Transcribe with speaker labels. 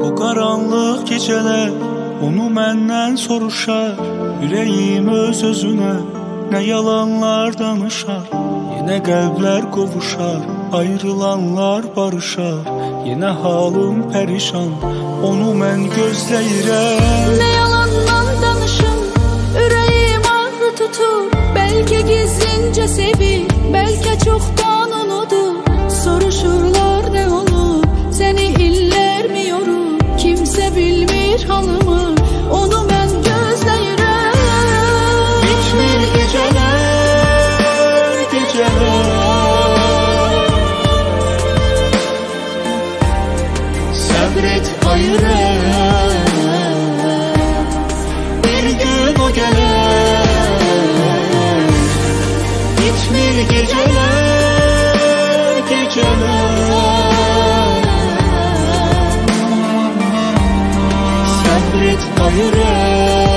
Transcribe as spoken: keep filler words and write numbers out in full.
Speaker 1: O qaranlıq gecələr onu məndən soruşar. Ürəyim öz özünə nə yalanlar danışar. Yenə qəlblər qovuşar, ayrılanlar barışar. Yenə halım pərişan, onu mən gözləyirəm.
Speaker 2: Nə yalandan danışım, ürəyim ağrı tutur. Bəlkə gizlincə sevir, bəlkə çoxdan unudur. Soruşurlar nə olur, səni illər mi yorur? Kimsə bilmir halımı, onu mən gözləyirəm.
Speaker 1: Bitmir gecələr, gecələr. Səbr et ayırəm, bir gün o gələr. Bitmir gecələr, gecələr. Səbr et ayırəm.